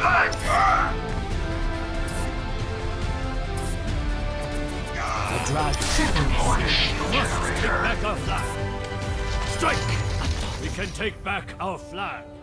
The dragon. Take back our flag. Strike! We can take back our flag.